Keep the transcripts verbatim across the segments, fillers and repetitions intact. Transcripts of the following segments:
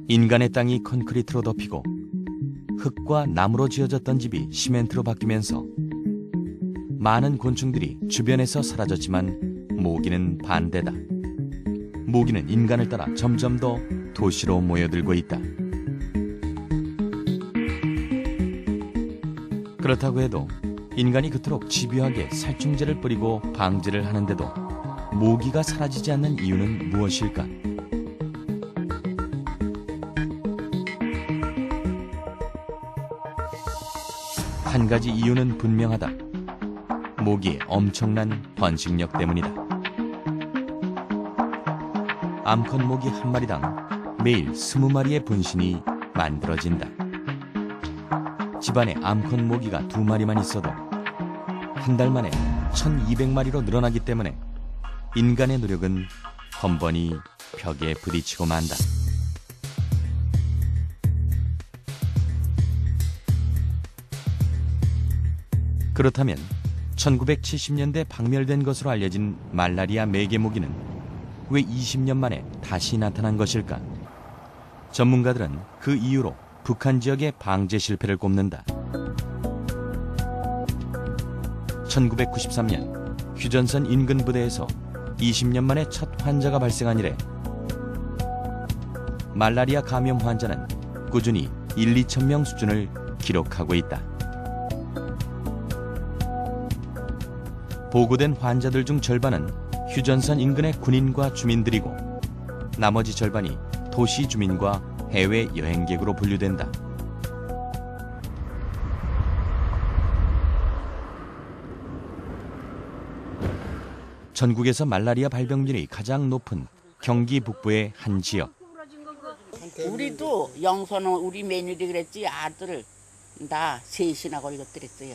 인간의 땅이 콘크리트로 덮이고 흙과 나무로 지어졌던 집이 시멘트로 바뀌면서 많은 곤충들이 주변에서 사라졌지만 모기는 반대다. 모기는 인간을 따라 점점 더 도시로 모여들고 있다. 그렇다고 해도 인간이 그토록 집요하게 살충제를 뿌리고 방제를 하는데도 모기가 사라지지 않는 이유는 무엇일까? 한 가지 이유는 분명하다. 모기의 엄청난 번식력 때문이다. 암컷 모기 한 마리당 매일 스무 마리의 분신이 만들어진다. 집안에 암컷 모기가 두 마리만 있어도 한 달 만에 천이백 마리로 늘어나기 때문에 인간의 노력은 번번이 벽에 부딪히고 만다. 그렇다면 천구백칠십 년대 박멸된 것으로 알려진 말라리아 매개모기는 왜 이십 년 만에 다시 나타난 것일까? 전문가들은 그 이유로 북한 지역의 방제 실패를 꼽는다. 천구백구십삼 년 휴전선 인근 부대에서 이십 년 만에 첫 환자가 발생한 이래 말라리아 감염 환자는 꾸준히 일, 이천 명 수준을 기록하고 있다. 보고된 환자들 중 절반은 휴전선 인근의 군인과 주민들이고 나머지 절반이 도시 주민과 해외 여행객으로 분류된다. 전국에서 말라리아 발병률이 가장 높은 경기 북부의 한 지역. 우리도 영서는 우리 며느리 그랬지 아들 나 셋이나 걸렸더랬어요.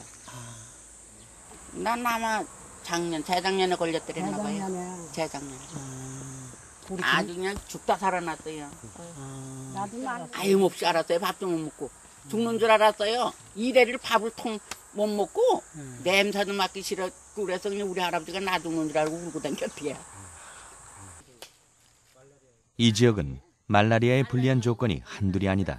난 아마 작년, 재작년에 걸렸더랬나 봐요. 재작년에. 아, 아주 그냥 죽다 살아났어요. 아. 아임없이 알았어요. 밥도 못 먹고. 죽는 줄 알았어요. 이래를 밥을 통 못 먹고 음. 냄새도 맡기 싫었고 그래서 그냥 우리 할아버지가 나 죽는 줄 알고 울고 다녔대요. 이 지역은 말라리아에 불리한 조건이 한둘이 아니다.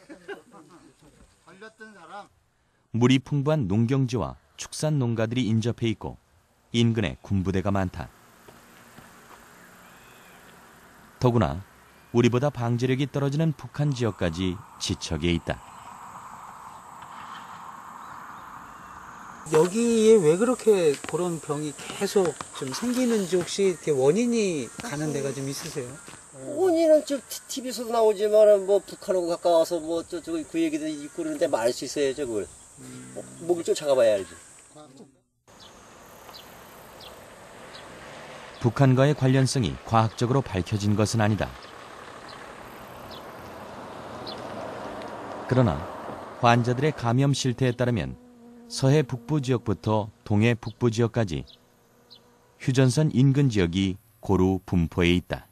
물이 풍부한 농경지와 축산 농가들이 인접해 있고 인근에 군부대가 많다. 더구나 우리보다 방제력이 떨어지는 북한 지역까지 지척에 있다. 여기에 왜 그렇게 그런 병이 계속 좀 생기는지 혹시 이렇게 원인이 가는 데가 좀 있으세요? 원인은 저 티비에서도 나오지만 뭐 북한하고 가까워서 뭐 저 저 그 얘기도 있고 그러는데 말 수 있어야죠 그걸. 음. 목을 쫓아가봐야 알지. 북한과의 관련성이 과학적으로 밝혀진 것은 아니다. 그러나 환자들의 감염 실태에 따르면 서해 북부 지역부터 동해 북부 지역까지 휴전선 인근 지역이 고루 분포해 있다.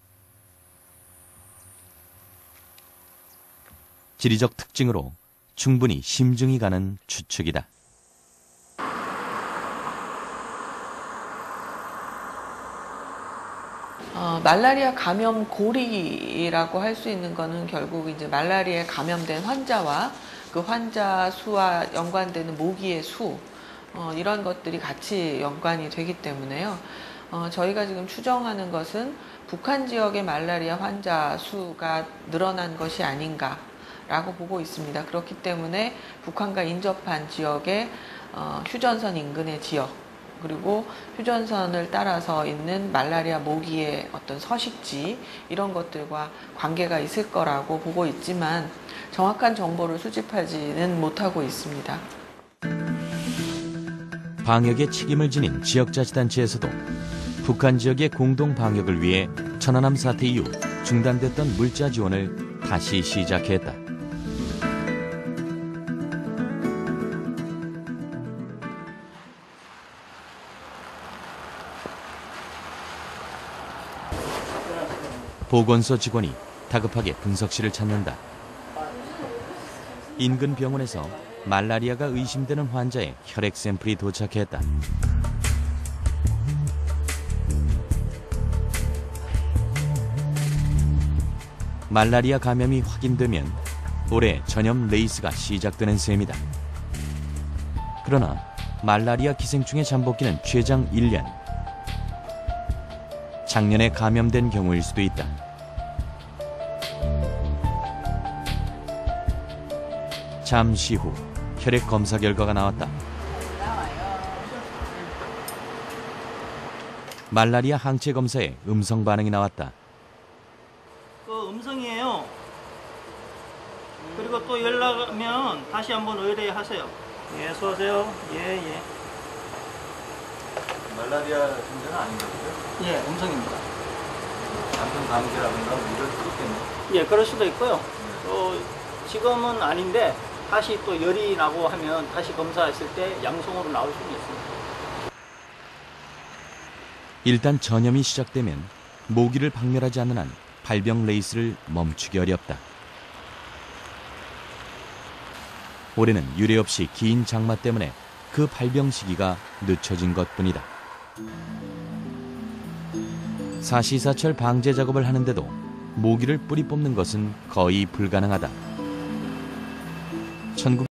지리적 특징으로 충분히 심증이 가는 추측이다. 어, 말라리아 감염 고리라고 할 수 있는 거는 결국 이제 말라리아에 감염된 환자와 그 환자 수와 연관되는 모기의 수, 어, 이런 것들이 같이 연관이 되기 때문에요. 어, 저희가 지금 추정하는 것은 북한 지역의 말라리아 환자 수가 늘어난 것이 아닌가라고 보고 있습니다. 그렇기 때문에 북한과 인접한 지역의 어, 휴전선 인근의 지역, 그리고 휴전선을 따라서 있는 말라리아 모기의 어떤 서식지 이런 것들과 관계가 있을 거라고 보고 있지만 정확한 정보를 수집하지는 못하고 있습니다. 방역에 책임을 지닌 지역자치단체에서도 북한 지역의 공동 방역을 위해 천안함 사태 이후 중단됐던 물자 지원을 다시 시작했다. 보건소 직원이 다급하게 분석실을 찾는다. 인근 병원에서 말라리아가 의심되는 환자의 혈액 샘플이 도착했다. 말라리아 감염이 확인되면 올해 전염 레이스가 시작되는 셈이다. 그러나 말라리아 기생충에 잠복기는 최장 일 년. 작년에 감염된 경우일 수도 있다. 잠시 후 혈액 검사 결과가 나왔다. 말라리아 항체 검사에 음성 반응이 나왔다. 그 음성이에요. 그리고 또 연락하면 다시 한번 의뢰하세요. 예, 수고하세요. 예, 예. 말라리아 증세는 아닌 거죠? 예, 음성입니다. 단순 감기라든가 뭐 이럴 수도 있겠네요. 예, 그럴 수도 있고요. 또 지금은 아닌데 다시 또 열이 나고 하면 다시 검사했을 때 양성으로 나올 수는 있습니다. 일단 전염이 시작되면 모기를 박멸하지 않는 한 발병 레이스를 멈추기 어렵다. 올해는 유례없이 긴 장마 때문에 그 발병 시기가 늦춰진 것뿐이다. 사시사철 방제 작업을 하는데도 모기를 뿌리 뽑는 것은 거의 불가능하다. 천구